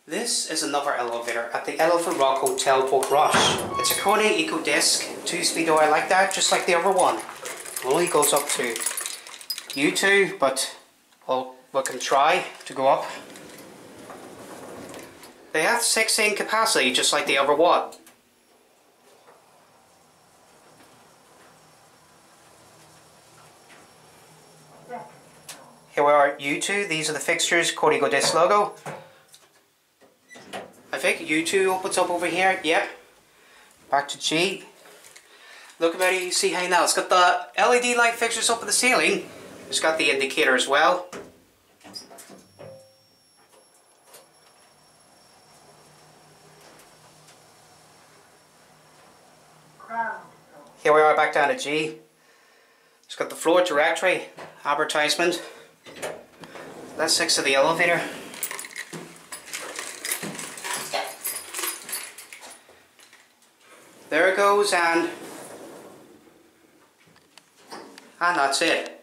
This is another elevator at the Elephant Rock Hotel, Portrush. It's a Kone EcoDisc 2-speed door like that, just like the other one. Only goes up to U2, but we can try to go up. They have 16 capacity, just like the other one. Here we are at U2. These are the fixtures, Kone EcoDisc logo. I think U2 opens up over here. Yep. Back to G. Look about it, you see how now it's got the LED light fixtures up in the ceiling. It's got the indicator as well. Here we are back down to G. It's got the floor directory, advertisement. That's next to the elevator. There it goes, and that's it.